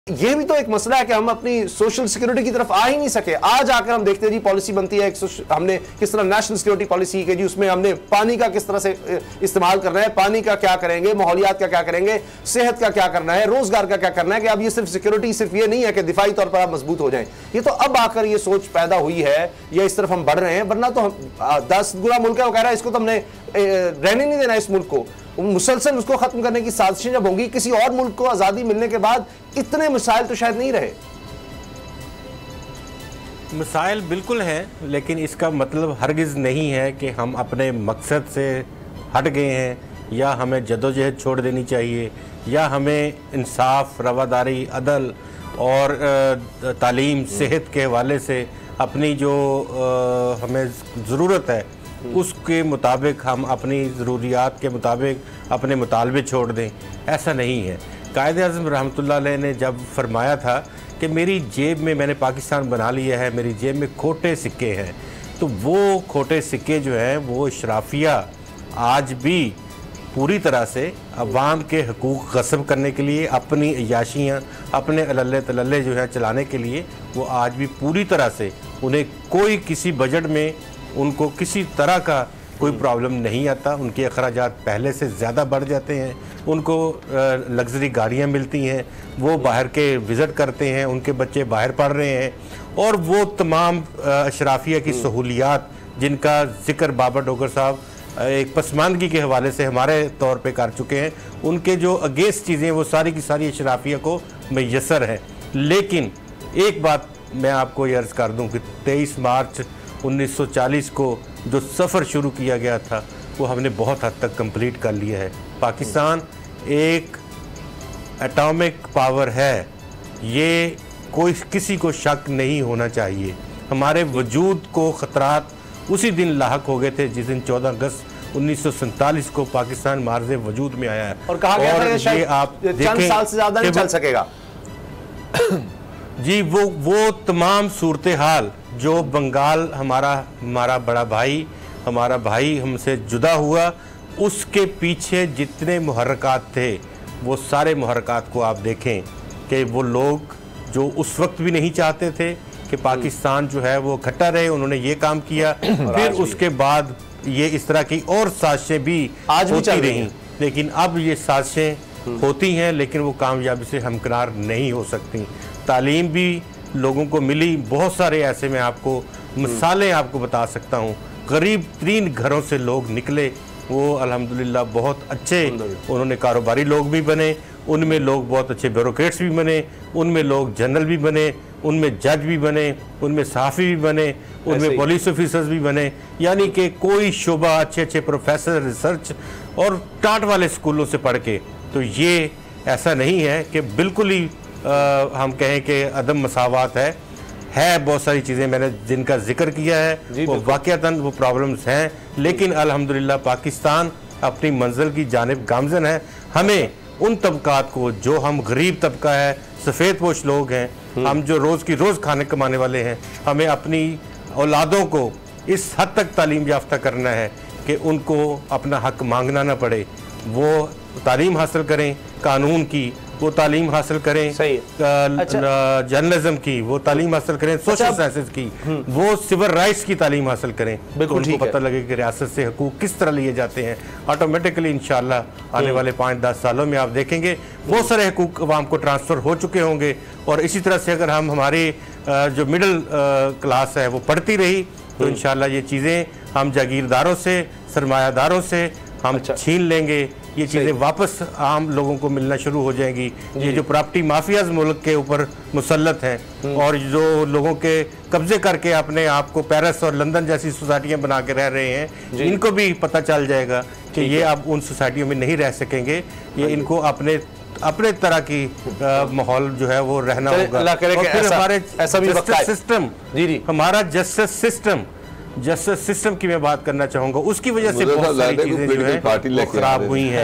ये भी तो एक मसला है कि हम अपनी सोशल सिक्योरिटी की तरफ आ ही नहीं सके। आज आकर हम देखते हैं जी पॉलिसी बनती है, हमने किस तरह नेशनल सिक्योरिटी पॉलिसी की जी, उसमें हमने पानी का किस तरह से इस्तेमाल करना है, पानी का क्या करेंगे, माहौलियात का क्या करेंगे, सेहत का क्या करना है, रोजगार का क्या करना है, कि अब ये सिर्फ सिक्योरिटी सिर्फ ये नहीं है कि दिफाई तौर पर आप मजबूत हो जाएं। ये तो अब आकर ये सोच पैदा हुई है या इस तरफ हम बढ़ रहे हैं, वरना तो हम 10 गुना मुल्क है वो कह रहा है इसको तो हमने रहने नहीं देना, इस मुल्क को मुसलसल उसको खत्म करने की साजिशें जब होंगी, किसी और मुल्क को आजादी मिलने के बाद इतने मसाइल तो शायद नहीं रहे। मसाइल बिल्कुल हैं, लेकिन इसका मतलब हरगिज़ नहीं है कि हम अपने मकसद से हट गए हैं या हमें जदोजहद छोड़ देनी चाहिए या हमें इंसाफ, रवादारी, अदल और तालीम, सेहत के हवाले से अपनी जो हमें ज़रूरत है उसके मुताबिक हम अपनी ज़रूरियात के मुताबिक अपने मुतालबे छोड़ दें, ऐसा नहीं है। कायद-ए-आज़म रहमतुल्लाह अलैह ने जब फरमाया था कि मेरी जेब में, मैंने पाकिस्तान बना लिया है, मेरी जेब में खोटे सिक्के हैं, तो वो खोटे सिक्के जो हैं वो इशराफिया आज भी पूरी तरह से अवाम के हकूक़ गस्ब करने के लिए, अपनी अय्याशियाँ, अपने अल्ले तल्ले जो है चलाने के लिए, वो आज भी पूरी तरह से उन्हें कोई किसी बजट में उनको किसी तरह का कोई प्रॉब्लम नहीं आता। उनके अखराजात पहले से ज़्यादा बढ़ जाते हैं, उनको लग्जरी गाड़ियाँ मिलती हैं, वो बाहर के विज़िट करते हैं, उनके बच्चे बाहर पढ़ रहे हैं, और वो तमाम अशराफिया की सहूलियात जिनका ज़िक्र बाबर डोगर साहब एक पसमानदगी के हवाले से हमारे तौर पे कर चुके हैं, उनके जो अगेंस्ट चीज़ें वो सारी की सारी अशराफिया को मैसर है। लेकिन एक बात मैं आपको ये अर्ज़ कर दूँ कि 23 मार्च 1940 को जो सफ़र शुरू किया गया था वो हमने बहुत हद तक कंप्लीट कर लिया है। पाकिस्तान एक एटॉमिक पावर है, ये कोई किसी को शक नहीं होना चाहिए। हमारे वजूद को ख़तरात उसी दिन लाहक हो गए थे जिस दिन 14 अगस्त 1947 को पाकिस्तान मार्ज़े वजूद में आया है, और कहा गया था कि ये आप चंद साल से ज़्यादा नहीं चल सकेगा। जी वो तमाम सूरत हाल जो बंगाल हमारा बड़ा भाई, हमारा भाई हमसे जुदा हुआ, उसके पीछे जितने मुहर्रकात थे वो सारे मुहर्रकात को आप देखें कि वो लोग जो उस वक्त भी नहीं चाहते थे कि पाकिस्तान जो है वो इकट्ठा रहे, उन्होंने ये काम किया। फिर उसके बाद ये इस तरह की और साजिशें भी आज होती रहीं, लेकिन अब ये साजिशें होती हैं लेकिन वो कामयाबी से हमकिनार नहीं हो सकती। तालीम भी लोगों को मिली, बहुत सारे ऐसे मैं आपको मिसालें आपको बता सकता हूँ। गरीब तरीन घरों से लोग निकले, वो अल्हम्दुलिल्लाह बहुत अच्छे उन्होंने कारोबारी लोग भी बने, उनमें लोग बहुत अच्छे ब्यूरोक्रेट्स भी बने, उनमें लोग जनरल भी बने, उनमें जज भी बने, उनमें सहाफ़ी भी बने, उनमें पुलिस ऑफिसर्स भी बने। यानी कि कोई शोबा, अच्छे अच्छे प्रोफेसर, रिसर्च और टाट वाले स्कूलों से पढ़ के, तो ये ऐसा नहीं है कि बिल्कुल ही हम कहें कि अदम मसावात है बहुत सारी चीज़ें मैंने जिनका जिक्र किया है, वो वाक़यातन वो प्रॉब्लम्स हैं, लेकिन अल्हम्दुलिल्लाह पाकिस्तान अपनी मंजिल की जानिब गामज़न है। हमें उन तबकात को, जो हम गरीब तबका है, सफ़ेद पोश लोग हैं, हम जो रोज़ की रोज़ खाने कमाने वाले हैं, हमें अपनी औलादों को इस हद तक तालीम याफ्ता करना है कि उनको अपना हक मांगना ना पड़े। वो तालीम हासिल करें कानून की, वो तालीम हासिल करें जर्नलिज्म की, वो तालीम हासिल करें सोशल साइंसेज की, वो सिविल राइट्स की तालीम हासिल करें, तो उनको पता लगे कि रियासत से हकूक़ किस तरह लिए जाते हैं। ऑटोमेटिकली इंशाल्लाह आने वाले 5-10 सालों में आप देखेंगे बहुत सारे हकूक़ अवाम को ट्रांसफ़र हो चुके होंगे। और इसी तरह से अगर हम हमारी जो मिडिल क्लास है वो पढ़ती रही तो इंशाल्लाह ये चीज़ें हम जागीरदारों से, सरमायादारों से हम छीन लेंगे, ये चीज़ें वापस आम लोगों को मिलना शुरू हो जाएंगी। ये जो प्रॉपर्टी माफियाज मुल्क के ऊपर मुसल्लत हैं और जो लोगों के कब्जे करके अपने आप को पेरिस और लंदन जैसी सोसाइटियां बना के रह रहे हैं, इनको भी पता चल जाएगा कि ये अब उन सोसाइटियों में नहीं रह सकेंगे, ये इनको अपने तरह की माहौल जो है वो रहना होगा। और फिर हमारे हमारा जस्टिस सिस्टम की मैं बात करना चाहूंगा, उसकी वजह से बहुत सारी चीजें जो है वो खराब हुई हैं।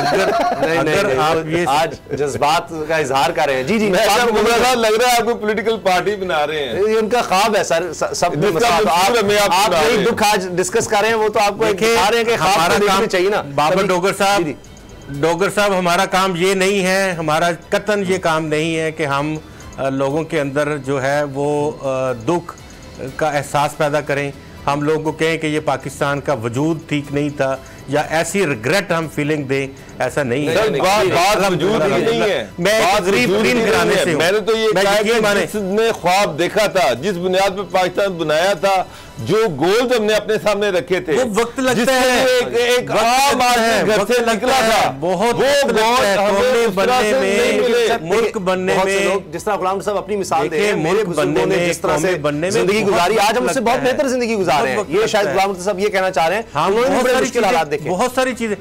अगर आप ये आज जज्बात का इजहार कर रहे हैं, जी लग रहा है आपको पॉलिटिकल पार्टी बना रहे हैं, ये उनका ख्वाब है सर। सब आप दुख आज डिस्कस कर रहे हैं, वो तो आपको बता रहे हैं कि हमारा काम चाहिए ना। बाबर डोगर साहब डॉक्टर साहब, हमारा काम ये नहीं है, हमारा कतन ये काम नहीं है कि हम लोगों के अंदर जो है वो दुख का एहसास पैदा करें, हम लोगों को कहें कि ये पाकिस्तान का वजूद ठीक नहीं था या ऐसी रिग्रेट हम फीलिंग दें, ऐसा नहीं है। बात वजूद ही नहीं है। मैं एक गरीब तरीन घराने से हूं। मैंने तो ये कहा कि जिसने ख्वाब देखा था, जिस बुनियाद पर पाकिस्तान बनाया था, जो गोल्स हमने अपने सामने रखे थे, वो वक्त लगता है, एक आम आदमी घर से निकला था, बहुत वक्त लगता है कौमें बनने में, मुल्क बनने में। जिस तरह गुलाम साहब अपनी मिसाल दे रहे हैं, मेरे बुजुर्गों ने जिस तरह से जिंदगी गुजारी, आज हम उससे बहुत बेहतर जिंदगी गुजार रहे हैं। ये शायद गुलाम साहब ये कहना चाह रहे हैं, उन्होंने बड़े मुश्किल हालात देखे, बहुत सारी चीजें।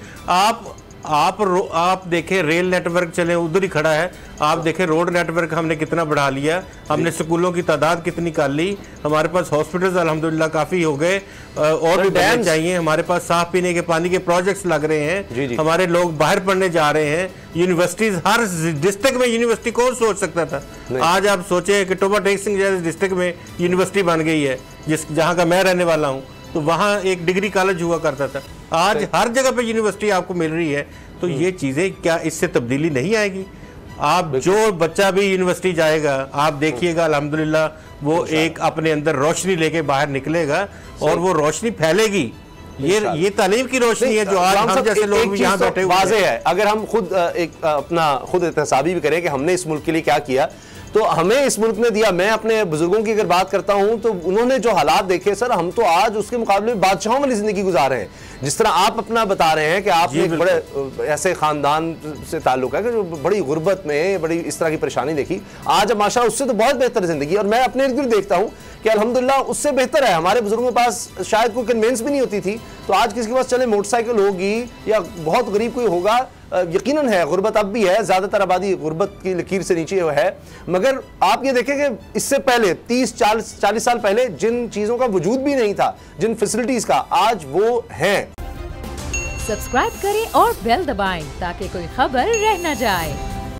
आप देखें, रेल नेटवर्क चले उधर ही खड़ा है, आप देखें रोड नेटवर्क हमने कितना बढ़ा लिया, हमने स्कूलों की तादाद कितनी कर ली, हमारे पास हॉस्पिटल्स अल्हम्दुलिल्लाह काफ़ी हो गए, और भी बनने चाहिए, हमारे पास साफ पीने के पानी के प्रोजेक्ट्स लग रहे हैं, हमारे लोग बाहर पढ़ने जा रहे हैं, यूनिवर्सिटीज़ हर डिस्ट्रिक्ट में यूनिवर्सिटी कौन सोच सकता था। आज आप सोचें कि टोबा टेक सिंह जैसे डिस्ट्रिक्ट में यूनिवर्सिटी बन गई है, जहाँ का मैं रहने वाला हूँ, तो वहाँ एक डिग्री कॉलेज हुआ करता था, आज हर जगह पे यूनिवर्सिटी आपको मिल रही है। तो ये चीज़ें क्या इससे तब्दीली नहीं आएगी? आप जो बच्चा भी यूनिवर्सिटी जाएगा, आप देखिएगा अल्हम्दुलिल्लाह वो एक अपने अंदर रोशनी लेके बाहर निकलेगा और वो रोशनी फैलेगी। ये तालीम की रोशनी है जो आज हम जैसे लोग भी यहाँ बैठे हुए वाज़ेह है। अगर हम खुद एक अपना खुद एहतसाबी भी करें कि हमने इस मुल्क के लिए क्या किया, तो हमें इस मुल्क ने दिया। मैं अपने बुजुर्गों की अगर बात करता हूं तो उन्होंने जो हालात देखे सर, हम तो आज उसके मुकाबले में बादशाहों वाली जिंदगी गुजार रहे हैं। जिस तरह आप अपना बता रहे हैं कि आपने एक बड़े ऐसे खानदान से ताल्लुक है कि जो बड़ी गुर्बत में बड़ी इस तरह की परेशानी देखी, आज माशा उससे तो बहुत बेहतर जिंदगी। और मैं अपने इर्द गिर्द देखता हूँ कि अल्हम्दुलिल्लाह उससे बेहतर है। हमारे बुजुर्गों के पास शायद कोई कन्वेंस भी नहीं होती थी, तो आज किसी के पास चले मोटरसाइकिल होगी या बहुत गरीब कोई होगा, यकीनन है गुर्बत अब भी है, ज़्यादातर आबादी गुर्बत की लकीर से नीचे है। मगर आप ये देखें कि इससे पहले 30-40 साल पहले जिन चीज़ों का वजूद भी नहीं था, जिन फैसिलिटीज़ का, आज वो हैं। सब्सक्राइब करें और बेल दबाएं ताकि कोई खबर रह न जाए।